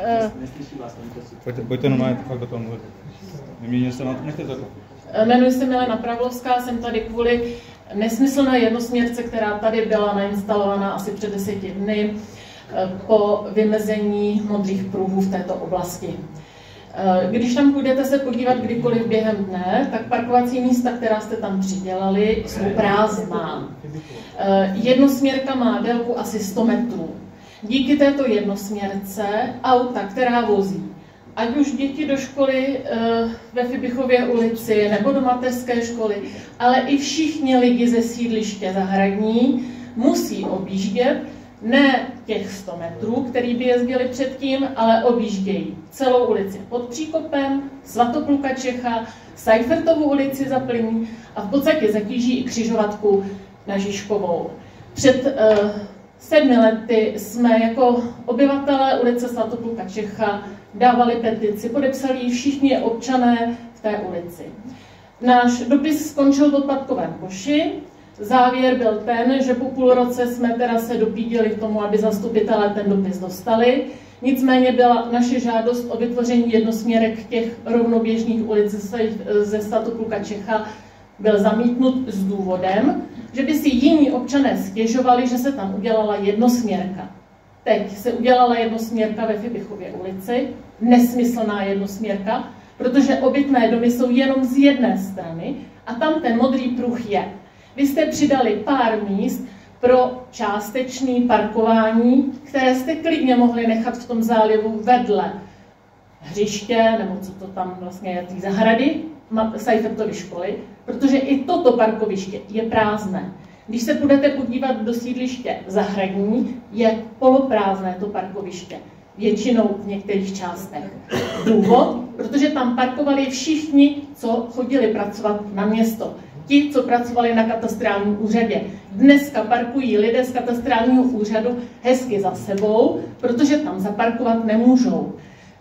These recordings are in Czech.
Pojďte normálně fakt o tom mluvit. Neměnil se na to, nechte to. Jmenuji se Milena Pravlovská, jsem tady kvůli nesmyslné jednosměrce, která tady byla nainstalovaná asi před 10 dny po vymezení modrých pruhů v této oblasti. Když tam půjdete se podívat kdykoliv během dne, tak parkovací místa, která jste tam přidělali, jsou prázdná. Jednosměrka má délku asi 100 metrů. Díky této jednosměrce auta, která vozí, ať už děti do školy ve Fibichově ulici nebo do mateřské školy, ale i všichni lidi ze sídliště Zahradní musí objíždět ne těch 100 metrů, který by jezdili předtím, ale objíždějí celou ulici pod Příkopem, Svatopluka Čecha, Seifertovu ulici za Plní a v podstatě zatíží i křižovatku na Žižkovou. Před 7 lety jsme jako obyvatelé ulice Svatopluka Čecha dávali petici, podepsali ji všichni občané v té ulici. Náš dopis skončil v odpadkovém koši. Závěr byl ten, že po půl roce jsme teda se dopídili k tomu, aby zastupitelé ten dopis dostali. Nicméně byla naše žádost o vytvoření jednosměrek těch rovnoběžných ulic ze Svatopluka Čecha byl zamítnut s důvodem, že by si jiní občané stěžovali, že se tam udělala jednosměrka. Teď se udělala jednosměrka ve Fibichově ulici, nesmyslná jednosměrka, protože obytné domy jsou jenom z jedné strany a tam ten modrý pruh je. Vy jste přidali pár míst pro částečné parkování, které jste klidně mohli nechat v tom zálivu vedle hřiště, nebo co to tam vlastně je, té zahrady, Seifertovy školy, protože i toto parkoviště je prázdné. Když se budete podívat do sídliště Zahradní, je poloprázdné to parkoviště, většinou v některých částech. Důvod, protože tam parkovali všichni, co chodili pracovat na město. Ti, co pracovali na katastrálním úřadě. Dneska parkují lidé z katastrálního úřadu hezky za sebou, protože tam zaparkovat nemůžou.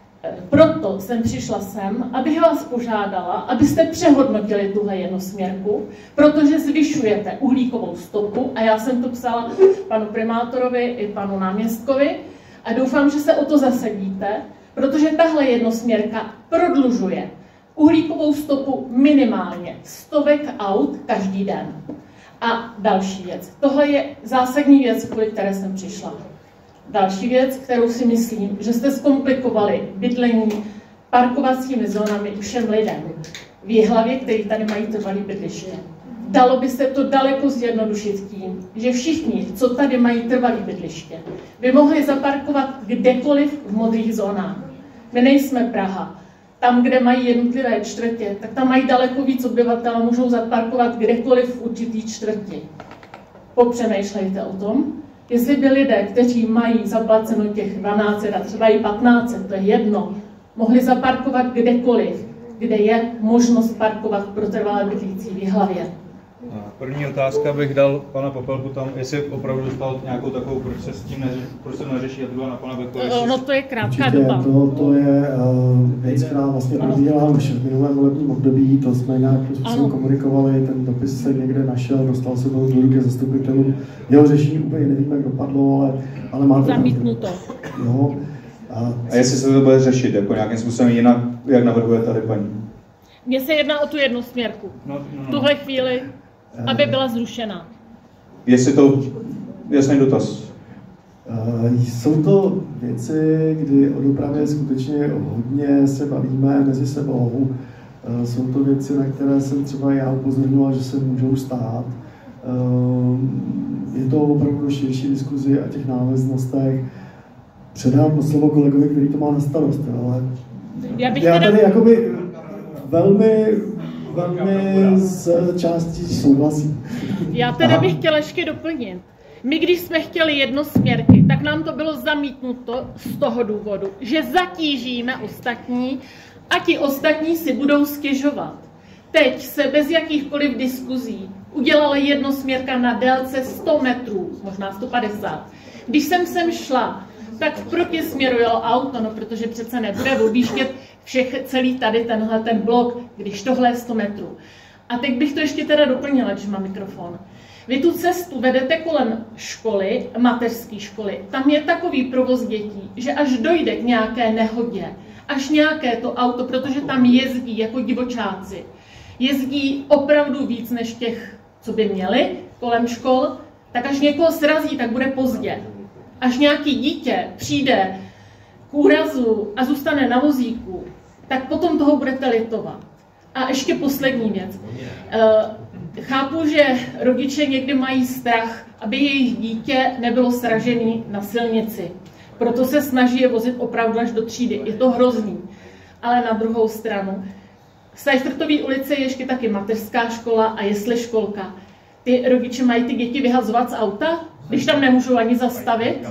Proto jsem přišla sem, abych vás požádala, abyste přehodnotili tuhle jednosměrku, protože zvyšujete uhlíkovou stopu a já jsem to psala panu primátorovi i panu náměstkovi a doufám, že se o to zasadíte, protože tahle jednosměrka prodlužuje uhlíkovou stopu minimálně 100 aut každý den. A další věc. Tohle je zásadní věc, kvůli které jsem přišla. Další věc, kterou si myslím, že jste zkomplikovali bydlení parkovacími zónami všem lidem v Jihlavě, kteří tady mají trvalé bydliště. Dalo by se to daleko zjednodušit tím, že všichni, co tady mají trvalé bydliště, by mohli zaparkovat kdekoliv v modrých zónách. My nejsme Praha. Tam, kde mají jednotlivé čtvrtě, tak tam mají daleko víc obyvatel a můžou zaparkovat kdekoliv v určitý čtvrti. Popřemýšlejte o tom, jestli by lidé, kteří mají zaplaceno těch 12 a třeba i 15, to je jedno, mohli zaparkovat kdekoliv, kde je možnost parkovat pro trvalé bydlící v Jihlavě. První otázka bych dal pana Popelku tam, jestli opravdu dostal nějakou takovou, proč se neřeší, a druhá na pana Beku. No to je krátká doba. To je věc, která vlastně probíhala už v minulém volebním období, to jsme nějak komunikovali, ten dopis se někde našel, dostal se do ruky zastupitelů. Jeho řešení úplně nevím, jak dopadlo, ale má to zamítnuto. Jo. A jestli se to bude řešit jako nějakým způsobem jinak, jak navrhuje tady paní? Mně se jedná o tu jednosměrku. V tuhle chvíli, aby byla zrušena. Jestli to jasný dotaz. Jsou to věci, kdy o dopravě skutečně hodně se bavíme mezi sebou. Jsou to věci, na které jsem třeba já upozorňoval, že se můžou stát. Je to opravdu širší diskuzi a těch náleznostech. Předám slovo kolegovi, který to má na starost, ale já tady jakoby velmi z části souhlasím. Já teda bych chtěla ještě doplnit. My, když jsme chtěli jednosměrky, tak nám to bylo zamítnuto z toho důvodu, že zatížíme ostatní a ti ostatní si budou stěžovat. Teď se bez jakýchkoliv diskuzí udělala jednosměrka na délce 100 metrů, možná 150. Když jsem sem šla, tak v protisměru jelo auto, no protože přece nebude objíždět celý tady ten blok, když tohle je 100 metrů. A teď bych to ještě teda doplnila, když mám mikrofon. Vy tu cestu vedete kolem školy, mateřské školy. Tam je takový provoz dětí, že až dojde k nějaké nehodě, až nějaké to auto, protože tam jezdí jako divočáci, jezdí opravdu víc než těch, co by měli kolem škol, tak až někoho srazí, tak bude pozdě. Až nějaký dítě přijde k úrazu a zůstane na vozíku, tak potom toho budete litovat. A ještě poslední věc. Chápu, že rodiče někdy mají strach, aby jejich dítě nebylo sražený na silnici. Proto se snaží je vozit opravdu až do třídy. Je to hrozný. Ale na druhou stranu, v Seifertové ulici je ještě taky mateřská škola a jesle školka. Ty rodiče mají ty děti vyhazovat z auta, když tam nemůžou ani zastavit?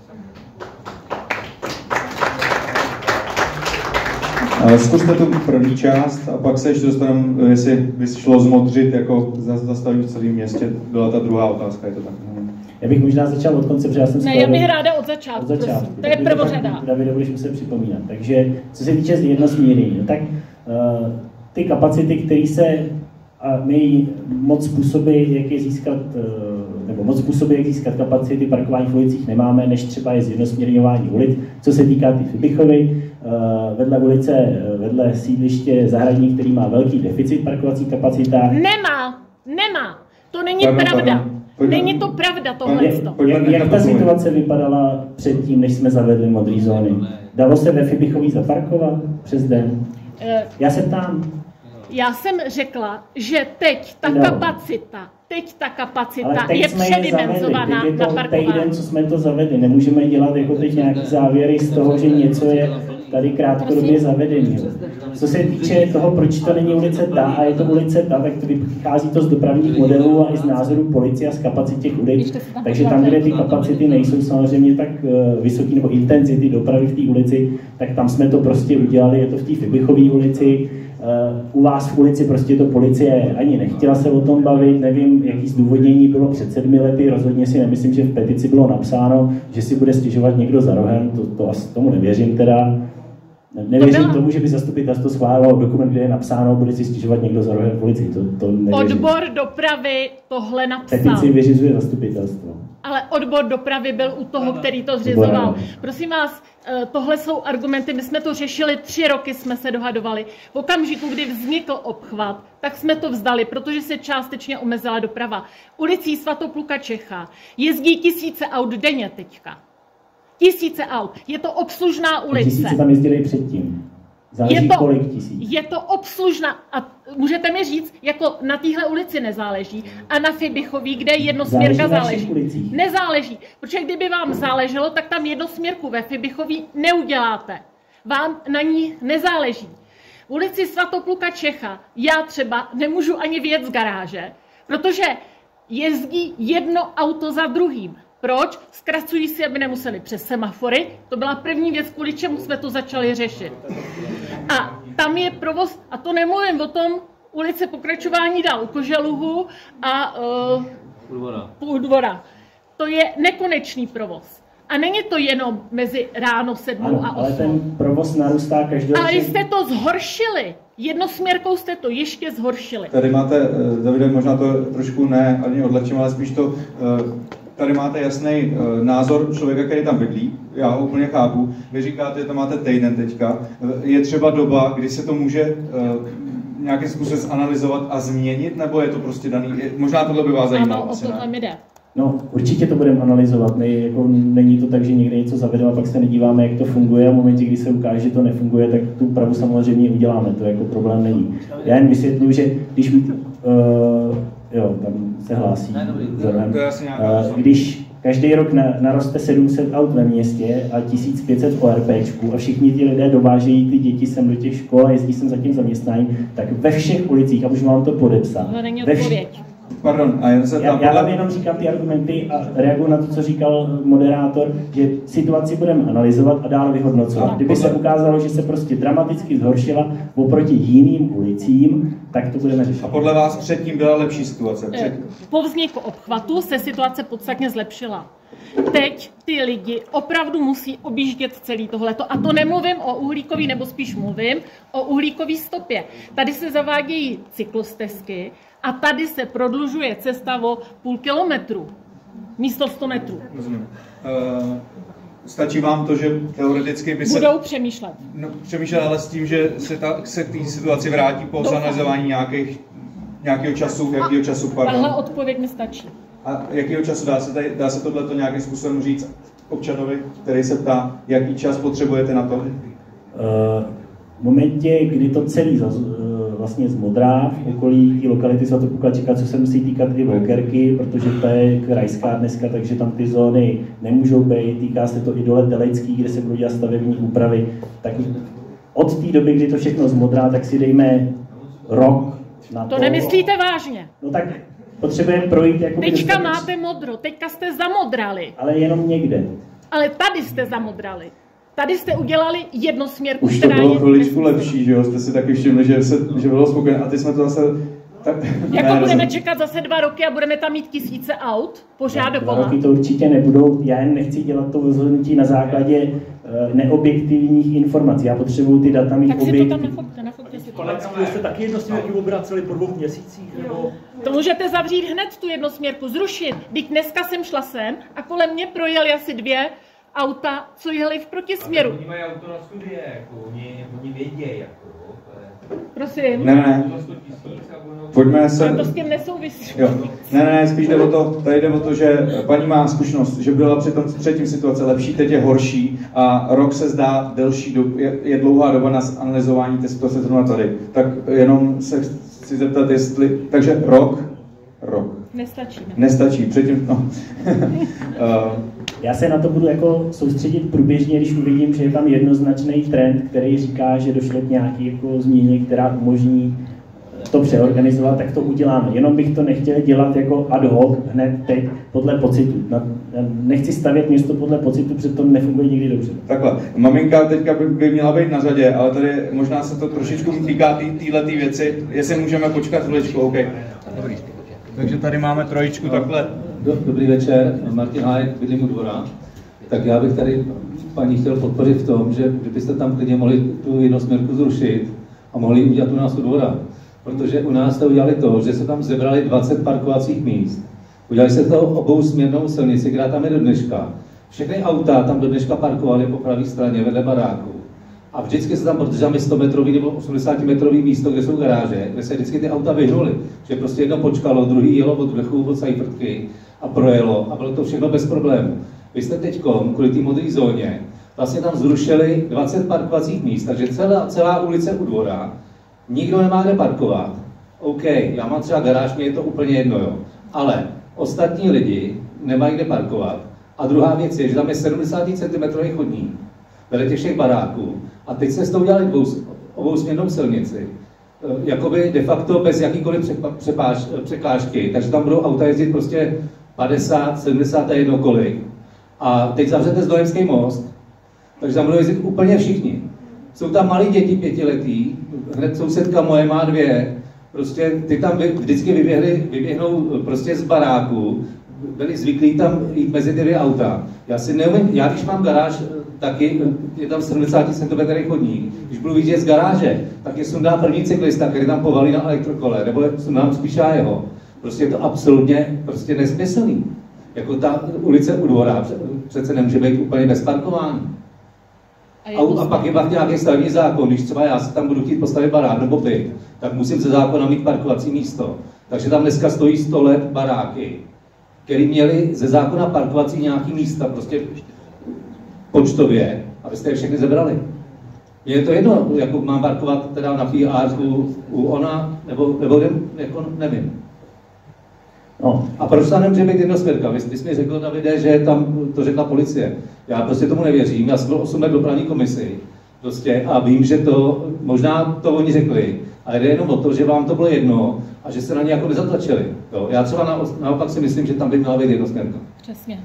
Zkuste tu první část a pak se ještě dostaneme, jestli by šlo zmodřit, jako zastavit v celém městě. Byla ta druhá otázka, je to tak? Já bych možná začal od konce, protože já jsem Ne, já bych ráda od začátku. To je prvořada. David, budeš muset připomínat. Takže co se týče jednosměrný, tak ty kapacity, které se my moc způsoby, jak je získat, nebo moc způsoby, jak získat kapacity parkování v ulicích nemáme, než třeba je zjednosměrňování ulic. Co se týká ty Fibichovy, vedle ulice, vedle sídliště Zahradník, který má velký deficit parkovací kapacita. Nemá. To není pravda. Není to pravda tohleto. Jak ta situace vypadala předtím, než jsme zavedli modré zóny? Dalo se ve Fibichový zaparkovat přes den? Já se ptám. Já jsem řekla, že teď ta kapacita je předimenzovaná na parkování. Týden, co jsme to zavedli, nemůžeme dělat jako teď nějaký závěry z toho, že něco je tady krátkodobě zavedení. Co se týče toho, proč to není ulice ta a je to ulice ta, tak to vychází to z dopravních modelů a i z názorů policie a z kapacit těch ulic. Takže tam, kde ty kapacity nejsou samozřejmě tak vysoké nebo intenzity dopravy v té ulici, tak tam jsme to prostě udělali, je to v té Fibichové ulici. U vás v ulici prostě to policie ani nechtěla se o tom bavit, nevím, jaký zdůvodnění bylo před 7 lety, rozhodně si nemyslím, že v petici bylo napsáno, že si bude stěžovat někdo za rohem, to asi tomu nevěřím teda. Nevěřím tomu, že by zastupitelstvo schválilo dokument, kde je napsáno, bude si stěžovat někdo za rohem v ulici, to nevěřím. Odbor dopravy tohle napsal. Petici vyřizuje zastupitelstvo. Ale odbor dopravy byl u toho, který to zřizoval. Prosím vás, tohle jsou argumenty, my jsme to řešili 3 roky, jsme se dohadovali. V okamžiku, kdy vznikl obchvat, tak jsme to vzdali, protože se částečně omezila doprava. Ulicí Svatopluka Čecha jezdí tisíce aut denně teďka. Tisíce aut. Je to obslužná ulice. Tisíce tam jezdili předtím. Záleží kolik tisíc. Je to obslužná. A můžete mi říct, jako na téhle ulici nezáleží a na Fibichový, kde jednosměrka záleží. Nezáleží. Protože kdyby vám záleželo, tak tam jednosměrku ve Fibichový neuděláte. Vám na ní nezáleží. V ulici Svatopluka Čecha já třeba nemůžu ani vyjet z garáže, protože jezdí jedno auto za druhým. Proč? Zkracují si, aby nemuseli přes semafory. To byla první věc, kvůli čemu jsme to začali řešit. A tam je provoz, a to nemluvím o tom, ulice Pokračování dál u Koželuhu a Půldvora. To je nekonečný provoz. A není to jenom mezi ráno 7 a 8. Ale ten provoz narůstá každoročně. Ale jste to zhoršili. Jednosměrkou jste to ještě zhoršili. Tady máte, Davide, možná to trošku ne ani odlehčím, ale spíš to... Tady máte jasný názor člověka, který tam bydlí, já ho úplně chápu. Vy říkáte, že to máte týden teďka. Je třeba doba, kdy se to může nějakým způsobem zanalyzovat a změnit, nebo je to prostě daný? Možná tohle by vás zajímalo. Ano, o tohle mi jde. No, určitě to budeme analyzovat. Není to tak, že někde něco zavedeme a pak se nedíváme, jak to funguje a v momentě, kdy se ukáže, že to nefunguje, tak tu úpravu samozřejmě uděláme. To jako problém není. Já jen vysvětluji, že když... Jo, tam se hlásí. Když každý rok naroste 700 aut ve městě a 1500 v ORPčku a všichni ti lidé dovážejí ty děti sem do těch škol a jezdí sem za tím zaměstnáním, tak ve všech ulicích, a můžu vám to podepsat. To není odpověď. Pardon, a já vám jenom říkám ty argumenty a reaguji na to, co říkal moderátor, že situaci budeme analyzovat a dále vyhodnocovat. Kdyby se ukázalo, že se prostě dramaticky zhoršila oproti jiným ulicím, tak to budeme řešit. A podle vás předtím byla lepší situace? Po vzniku obchvatu se situace podstatně zlepšila. Teď ty lidi opravdu musí objíždět celý tohleto. A to nemluvím o uhlíkový, nebo spíš mluvím o uhlíkový stopě. Tady se zavádějí cyklostezky A tady se prodlužuje cesta o půl kilometru, místo 100 metrů. Rozumím. Stačí vám to, že teoreticky by se... Budou přemýšlet. No, přemýšlet, ale s tím, že se k té situaci vrátí po zanalizování nějakého času, jakého času, pardon. Tahle odpověď mi stačí. A jakého času dá se tohleto nějakým způsobem říct občanovi, který se ptá, jaký čas potřebujete na to? V momentě, kdy to celý vlastně zmodrá v okolí té lokality Svatopoklačika, co se musí týkat i Volkerky, protože ta je krajská dneska, takže tam ty zóny nemůžou být, týká se to i dole Telecký, kde se budou dělat stavební úpravy, tak od té doby, kdy to všechno zmodrá, tak si dejme rok na to. To nemyslíte vážně? No tak potřebujeme projít jako... Teďka máte modro, teďka jste zamodrali. Ale jenom někde. Ale tady jste zamodrali. Tady jste udělali jednosměrku, už to bylo chviličku lepší, že jo? Jste si taky všimli, že bylo spokojené. A teď jsme to zase... Tak, jako budeme čekat zase 2 roky a budeme tam mít tisíce aut pořád dokola. 2 roky to určitě nebudou. Já jen nechci dělat to rozhodnutí na základě neobjektivních informací. Já potřebuji ty data mít objektivní. Tak si to tam nafoťte si to. Vy jste taky jednosměrku obraceli po 2 měsících? Nebo... To můžete zavřít hned tu jednosměrku, zrušit. Teď dneska jsem šla sem a kolem mě projeli asi 2 auta, co jeli v protisměru. Oni mají auto na studie, jako, oni vědějí, jako. Prosím. Ne. Pojďme se... To s tím nesouvisí. Ne, spíš jde o to, tady jde o to, že paní má zkušenost, že byla při tom předtím situace lepší, teď je horší a rok se zdá delší dobu, je dlouhá doba na analyzování té situace zrovna tady. Tak jenom se chci zeptat, jestli... Takže rok. Nestačí. Předtím, no. Já se na to budu jako soustředit průběžně, když uvidím, že je tam jednoznačný trend, který říká, že došlo k nějaké jako změně, která umožní to přeorganizovat, tak to uděláme. Jenom bych to nechtěl dělat jako ad hoc hned teď podle pocitu. Nechci stavět město podle pocitu, protože to nefunguje nikdy dobře. Takhle. Maminka teďka by měla být na řadě, ale tady možná se to trošičku týká této věci. Jestli můžeme počkat chviličku, OK. Takže tady máme trojičku takhle. Dobrý večer, Martin Hájek, bydlím u Dvora. Tak já bych tady paní chtěl podpořit v tom, že byste tam klidně mohli tu jednosměrku zrušit a mohli udělat u nás u Dvora. Protože u nás to udělali to, že se tam zebrali 20 parkovacích míst. Udělali se to obousměrnou silnici, která tam je do dneška. Všechny auta tam do dneška parkovaly po pravé straně vedle baráku. A vždycky se tam, protože tam je 100-metrový nebo 80-metrový místo, kde jsou garáže, kde se vždycky ty auta vyhnuly. Že prostě jedno počkalo, druhý jelo od vrchu, od Sajfrtky a projelo a bylo to všechno bez problémů. Vy jste teďkom, kvůli té modré zóně, vlastně tam zrušili 20 parkovacích míst, takže celá ulice u Dvora, nikdo nemá kde parkovat. OK, já mám třeba garáž, mě je to úplně jedno, jo. Ale ostatní lidi nemají kde parkovat. A druhá věc je, že tam je 70 cm chodník vedle těch všech baráků. A teď se s tou udělali obousměrnou silnici. Jakoby de facto bez jakýkoliv překážky. Takže tam budou auta jezdit prostě 50, 70 a jedno kolik. A teď zavřete Znojemský most, takže tam budou jezdit úplně všichni. Jsou tam malí děti 5letý, hned sousedka moje má 2, prostě ty tam vždycky vyběhnou prostě z baráku, byli zvyklí tam jít mezi ty 2 auta. Já když mám garáž, taky je tam 70 cm chodník. Když budu vidět z garáže, tak je sundá první cyklista, který tam povalí na elektrokole, nebo sundám spíš já jeho. Prostě je to absolutně nesmyslný. Jako ta ulice u Dvora přece nemůže být úplně bez parkování. A pak je nějaký stavební zákon, když třeba já si tam budu chtít postavit barák nebo byt, tak musím ze zákona mít parkovací místo. Takže tam dneska stojí 100 let baráky, který měli ze zákona parkovací nějaký místa, prostě počtově, abyste je všechny zebrali. Je to jedno, jako mám parkovat teda na PR u ona, nebo jako nevím. No. A proč tam nemůže být jednosměrka? Vy jsi mi řekl, Davide, že tam to řekla policie. Já prostě tomu nevěřím, já jsem byl 8 let dopravní komisi prostě, a vím, že to, možná to oni řekli, ale jde jenom o to, že vám to bylo jedno a že se na ně jako nezatlačili. Jo? Já třeba naopak si myslím, že tam by měla být jednosměrka. Přesně.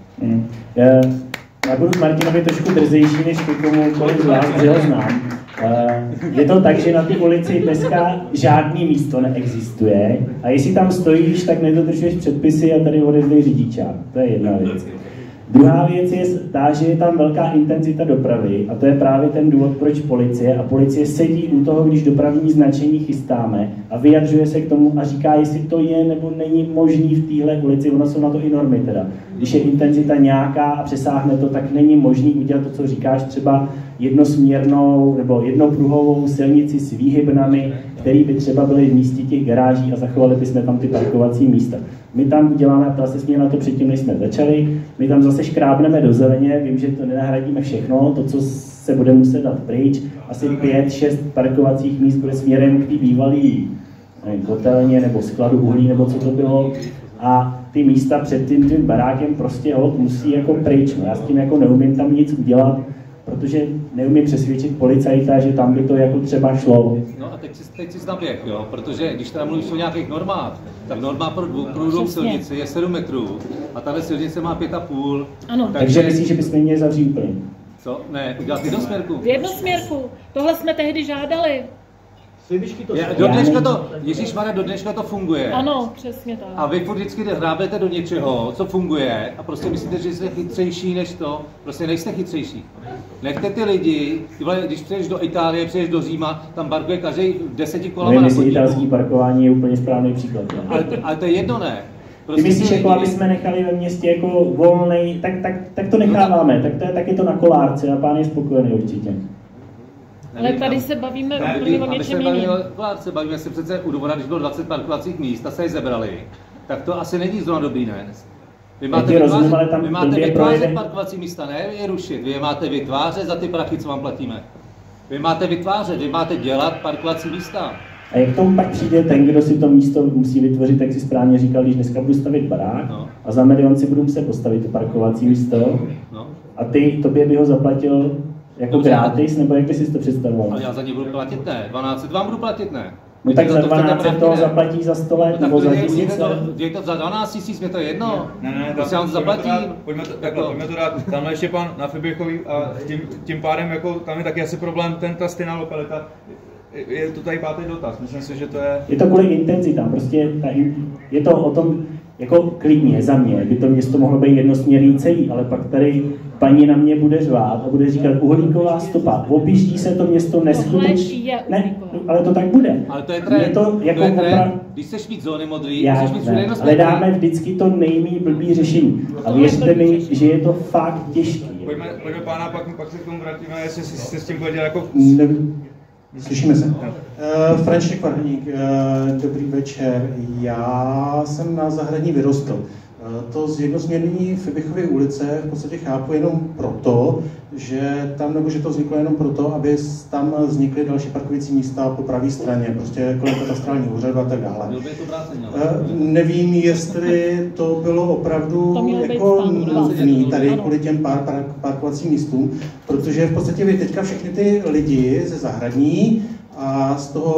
Já budu Martinovi trošku drzejší, než komukoliv z vás, že ho znám. Je to tak, že na té ulici dneska žádný místo neexistuje a jestli tam stojíš, tak nedodržuješ předpisy a tady odevzdej řidičák. To je jedna věc. Druhá věc je ta, že je tam velká intenzita dopravy a to je právě ten důvod, proč policie sedí u toho, když dopravní značení chystáme a vyjadřuje se k tomu a říká, jestli to je nebo není možný v téhle ulici, ono jsou na to i normy teda. Když je intenzita nějaká a přesáhne to, tak není možný udělat to, co říkáš, třeba jednosměrnou nebo jednopruhovou silnici s výhybnami, které by třeba byly v místě těch garáží a zachovali bychom tam ty parkovací místa. My tam uděláme, ptal se mě na to předtím, než jsme začali, my tam zase škrábneme do zeleně, vím, že to nenahradíme všechno, to, co se bude muset dát pryč, asi 5-6 parkovacích míst bude směrem k té bývalý kotelně nebo skladu uhlí, nebo co to bylo, a ty místa před tím barákem prostě musí jako pryč. No, já s tím jako neumím tam nic udělat, protože neumím přesvědčit policajta, že tam by to jako třeba šlo. No a teď si naběh, jo, protože když teda mluvíš o nějakých normách, tak norma pro dvouprudovou silnici je 7 metrů a tahle silnice má 5,5. Ano. Takže myslíš, že bychom měli zavřít úplně? Co? Ne, udělat jednosměrku. V jednosměrku. Tohle jsme tehdy žádali. Do dneška to funguje. Ano, přesně tak. A vy furt vždycky hrábete do něčeho, co funguje a prostě myslíte, že jste chytřejší než to. Prostě nejste chytřejší. Nechte ty lidi, když přijdeš do Itálie, přijdeš do Říma, tam parkuje každý 10 kolama na chodníku. Italský parkování je úplně správný příklad. Ale to je jedno, ne? Prostě ty myslíš, jako aby jsme nechali ve městě jako volnej, tak to necháváme, tak je to na kolárce a pán je spokojený určitě. Ale tady se bavíme úplně o něčem jiném. Bavíme se přece u Dvora, když bylo 20 parkovacích míst a se je zebrali, tak to asi není zrovna dobrý, ne? Vy máte vytvářet parkovací místa, ne je rušit, vy je máte vytvářet za ty prachy, co vám platíme. Vy máte vytvářet, vy máte dělat parkovací místa. A jak tomu pak přijde ten, kdo si to místo musí vytvořit, jak si správně říkal, když dneska budu stavit barák a za 1 milion si budu muset postavit to parkovací místo a tobě by ho zaplatil jako gratis, nebo jak by si to představoval? Ale já za ně budu platit, ne. 12 vám budu platit, ne. No tak za 12 toho zaplatí za 100 let, nebo za 1000 let? Za 12 000 mě to jedno. Ne, to si vám to zaplatím. Pojďme to dát, tamhle ještě pan na Fibiechový a tím pádem jako tam je taky asi problém, ta stejná lokalita. Je to tady pátý dotaz, myslím si, že to je... Je to kvůli intenzitám, prostě je to o tom, jako klidně za mě, by to město mohlo být jednosměrný celý, ale pak tady paní na mě bude řvát a bude říkat uhlíková stopa, objíždí se to město neskutečně. Ne, ale to tak bude. Ale to je trend, když chceš mít zóny modrý, chceš mít všude jednosměrný. Ale dáme vždycky to nejméně blbý řešení. A věřte mi, že je to fakt těžké. Pojďme pána, pak se k tomu vrátíme, jestli jste s tím bude dělat jako... Slyšíme se. František Varhaník, dobrý večer. Já jsem na Zahradní vyrostl. To zjednosměrnění Fibiechovy ulice v podstatě chápu jenom proto, že to vzniklo jenom proto, aby tam vznikly další parkovací místa po pravé straně, prostě kolem katastrálního úřadu a tak dále. Nevím, jestli to bylo opravdu jako nutné tady kvůli těm parkovacím místům, protože v podstatě vy teďka všechny ty lidi ze Zahradní a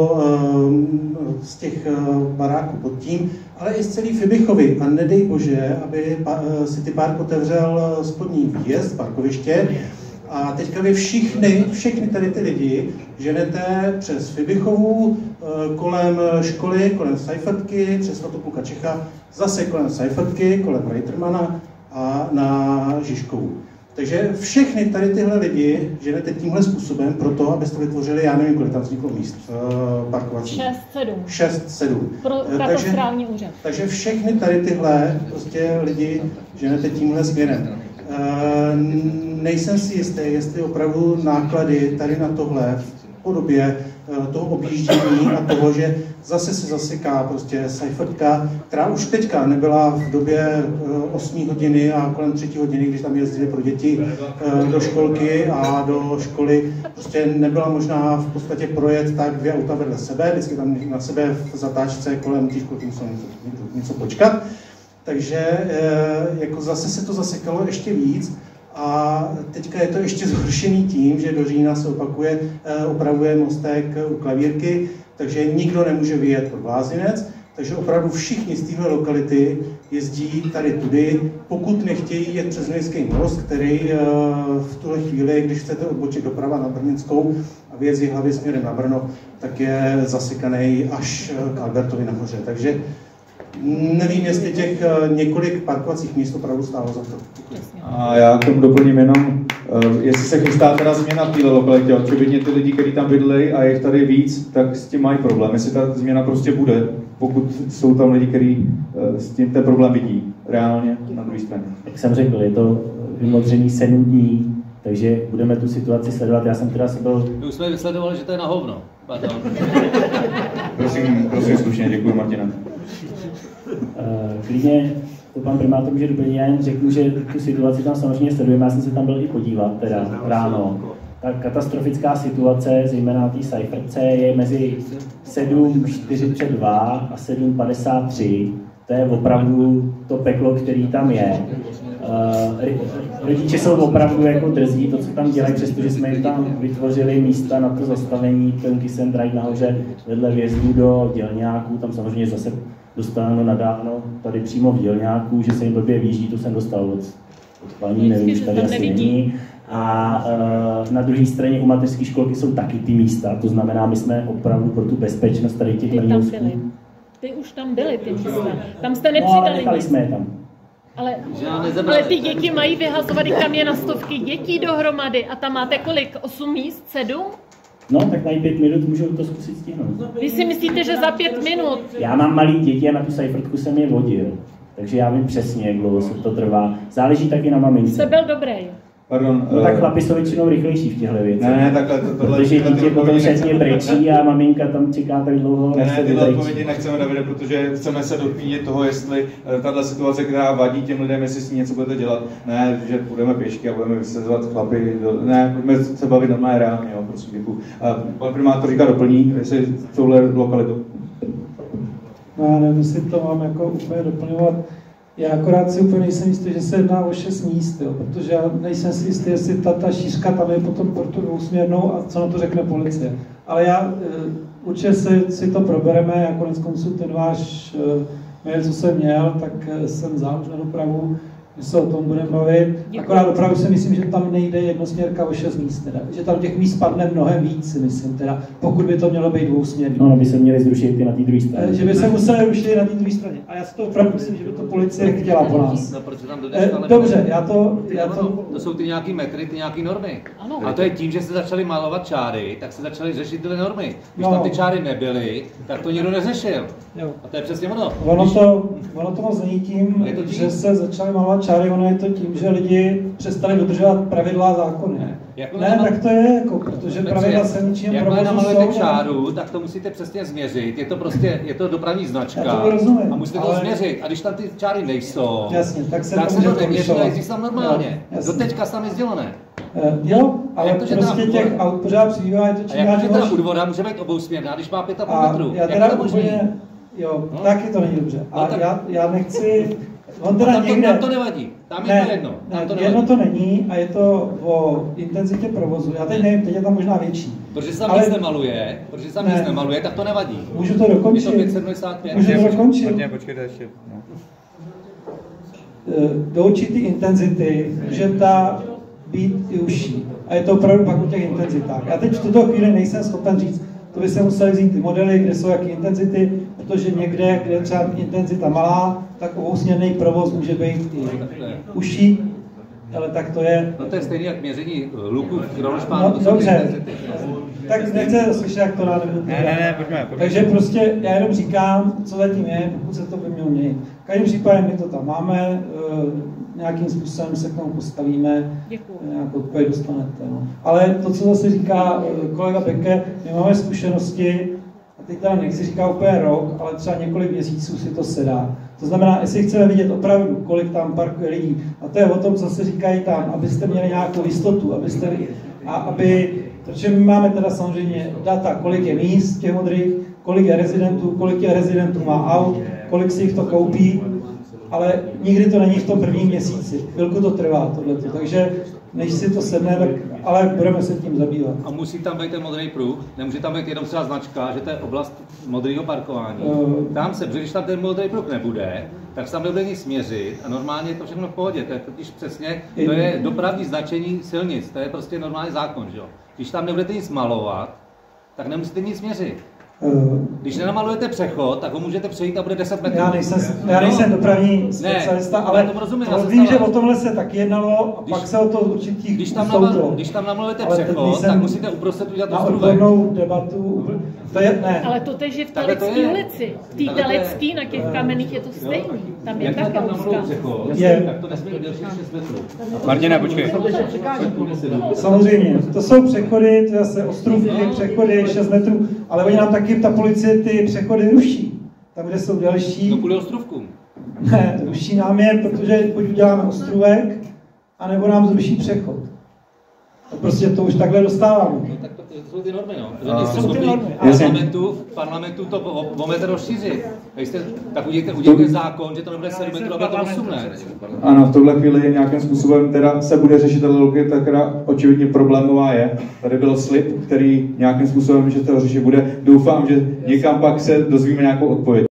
z těch baráků pod tím, ale i z celý Fibiechovy. A nedej bože, aby si ty park otevřel spodní výjezd, parkoviště. A teďka vy všechny tady ty lidi ženete přes Fibiechovu, kolem školy, kolem Seifertky, přes Svatopluka Čecha, zase kolem Seifertky, kolem Reitermana a na Žižkovu. Takže všechny tady tyhle lidi ženete tímhle způsobem proto, abyste vytvořili, já nevím, kolik tam vzniklo míst parkovací. 6-7. Pro katastrální úřad. Takže všechny tady tyhle prostě lidi ženete tímhle směrem. Nejsem si jistý, jestli opravdu náklady tady na tohle v podobě toho objíždění a toho, že zase se zaseká prostě Seifertka, která už teďka nebyla v době 8 hodiny a kolem 3 hodiny, když tam jezdili pro děti do školky a do školy, prostě nebyla možná v podstatě projet tak 2 auta vedle sebe, vždycky tam na sebe v zatáčce kolem té školky musel něco počkat. Takže jako zase se to zasekalo ještě víc a teďka je to ještě zhoršený tím, že do října se opravuje mostek u Klavírky, takže nikdo nemůže vyjet pod Blázinec, takže opravdu všichni z téhle lokality jezdí tady tudy, pokud nechtějí jet přes Znojský most, který v tuhle chvíli, když chcete odbočit doprava na Brnickou a vyjet z Jihlavy směrem na Brno, tak je zasekaný až k Albertovi nahoře. Takže Nevím, jestli těch několik parkovacích míst opravdu stálo za to. A já k tomu doplním jenom, jestli se chystá teda změna v této lokalitě, očividně ty lidi, kteří tam bydlejí a je tady víc, tak s tím mají problém. Jestli ta změna prostě bude, pokud jsou tam lidi, kteří s tím ten problém vidí reálně na druhé straně. Jak jsem řekl, je to vymodřený 7 dní, takže budeme tu situaci sledovat. Já jsem teda se byl... My už jsme vysledovali, že to je na hovno. Pardon. Prosím slušně, děkuji, Martina. Klidně to pan primátor může doplnit, já jen řeknu, že tu situaci tam samozřejmě sledujeme, já jsem se tam byl i podívat teda ráno. Ta katastrofická situace, zejména na té Cypherce, je mezi 7:42 a 7:53. To je opravdu to peklo, který tam je. Rodiče jsou opravdu jako drzí to, co tam dělají, přestože jsme jim tam vytvořili místa na to zastavení, ten Kiss and Ride nahoře vedle vjezdu do Dělňáků, tam samozřejmě zase dostáno nadáno tady přímo v Dělňáku, že se jim blbě výjíždí, to jsem dostal od paní, nevím, už tady asi není. A na druhé straně u mateřské školky jsou taky ty místa, to znamená, my jsme opravdu pro tu bezpečnost tady těch mrňousků. Ty už tam byly ty místa, tam jste nepřidali. No, ale nechali jsme je tam. Ale ty děti mají vyhazovat, kam je na stovky dětí dohromady a tam máte kolik? 8 míst? 7? No, tak mají 5 minut, můžou to zkusit stihnout. Vy si myslíte, že za 5 minut? Já mám malý děti a na tu Cyphertku jsem je vodil. Takže já vím přesně, jak dlouho se to trvá. Záleží taky na mamince. Jste byl dobrý. Pardon, no tak chlapi jsou většinou rychlejší v těchto věcech. Ne, takhle tohle. Protože dítě potom přesně brečí a maminka tam čeká tak dlouho, ne, tyhle odpovědi nechceme, Davide, protože chceme se dotknout toho, jestli tahle situace, která vadí těm lidem, jestli s ní něco budete dělat. Ne, že půjdeme pěšky a budeme vysazovat chlapy. Ne, pojďme se bavit normálně reálně, jo, prosím, děkuju. Pan primátor říká doplní, jestli tohle lokalitu. No, já nevím, jestli to mám jako úplně doplňovat. Já akorát si úplně nejsem jistý, že se jedná o 6 míst, jo, protože já nejsem si jistý, jestli ta šířka tam je potom pro tu dvousměrnou a co na to řekne policie. Ale já určitě si to probereme, já konec konců ten váš mail, co jsem měl, tak jsem vzal už na dopravu, že se o tom budeme bavit. Akorát opravdu si myslím, že tam nejde jednosměrka o 6 míst, teda. Že tam těch míst padne mnohem víc, si myslím, teda, pokud by to mělo být dvousměrný. No, by se měli zrušit i na té druhé straně. Že by se museli rušit i na té druhé straně. A já si to opravdu myslím, že by to policie chtěla po nás. No, proč tam dobře, to jsou ty nějaký metry, ty nějaký normy. Ano. A to je tím, že se začaly malovat čáry, tak se začaly řešit ty normy. Když tam ty čáry nebyly, tak to nikdo neřešil. Jo. A to je přesně ono. Ono to moc není tím, že se začaly malovat čáry, ono je to tím, že lidi přestali dodržovat pravidla a zákony. Ne, tak to je, jako, protože pravidla se ničím provozu jsou. Jakmile namalujete čáru, tak to musíte přesně změřit. Je to dopravní značka a musíte to změřit. A když tam ty čáry nejsou, tak se to neměří a jezdí tam normálně. Doteďka tam jezdilo, ne? Jo, ale prostě těch aut pořád přibývá, je to čím dál horší. Udvora může být obousměrná, když má 5,5 metru. Já teda úplně, jo, taky to není dobře. A já nechci... Tam to nevadí, tam je to jedno. Jedno to není a je to o intenzitě provozu. Já teď nevím, teď je tam možná větší. Protože se tam nic nemaluje, tak to nevadí. Můžu to dokončit? Je to 575. Můžu to dokončit? Počkejte ještě. Do určitý intenzity může ta být i užší. A je to opravdu pak o těch intenzitách. Já teď v tuto chvíli nejsem schopen říct, to by se museli vzít ty modely, kde jsou jaké intenzity, protože někde, kde je třeba intenzita malá, tak obousměrný provoz může být i užší, ale tak to je. No to je stejně jak měření luku v Kronošpánu. No, dobře, tak nechce slyšet, jak to nebudu. Ne, pojďme. Takže prostě já jenom říkám, co zatím je, pokud se to by mělo měnit. V každém případě my to tam máme, nějakým způsobem se k tomu postavíme, nějakou odpověď dostanete. No. Ale to, co zase říká kolega Beke, my máme zkušenosti, a teď teda nechci říká úplně rok, ale třeba několik měsíců si to sedá. To znamená, jestli chceme vidět opravdu, kolik tam parkuje lidí, a to je o tom, co se říkají tam, abyste měli nějakou jistotu, protože my máme teda samozřejmě data, kolik je míst těch modrých, kolik je rezidentů má aut, kolik si jich to koupí, ale nikdy to není v tom prvním měsíci. Chvilku to trvá tohleto, takže než si to sedne, tak, ale budeme se tím zabývat. A musí tam být ten modrý pruh? Nemůže tam být jenom třeba značka, že to je oblast modrého parkování? Tam se, protože když tam ten modrý pruh nebude, tak se tam nebude nic směřit a normálně je to všechno v pohodě. To je totiž přesně, to je dopravní značení silnic, to je prostě normální zákon, že jo? Když tam nebudete nic malovat, tak nemusíte nic měřit. Když nenamalujete přechod, tak ho můžete přejít a bude 10 metrů. Já nejsem dopravní specialista, ale vím, že o tomhle se taky jednalo a pak se o to určitých Když tam namalujete přechod, tak musíte uprostřed udělat ostrůvek. odbornou debatu, to je, ne. Ale to tež je v Telecké ulici. V té Telecké na těch kamenných je to stejný. Tam je také úzká. Tak to nesmí delší 6 metrů. Martina, počkej. Samozřejmě, to jsou přechody, to zase ostrůvky, přechody 6 metrů, ale oni nám taky, ta policie ty přechody ruší. Tam, kde jsou delší. No kvůli ostrůvkům. Ne, ruší nám je, protože buď uděláme ostrůvek, anebo nám zruší přechod. A prostě to už takhle dostáváme. No, tak to jsou ty normy, no. Jsou ty normy. V parlamentu to o metr rozšířit. Tak udělejte zákon, že to nebude 7 metrů, ale to 8, ne? Ano, v tuhle chvíli nějakým způsobem teda se bude řešit ta logika, která očividně problémová je. Tady byl slib, který nějakým způsobem, že to řešit bude. Doufám, že někam pak se dozvíme nějakou odpověď.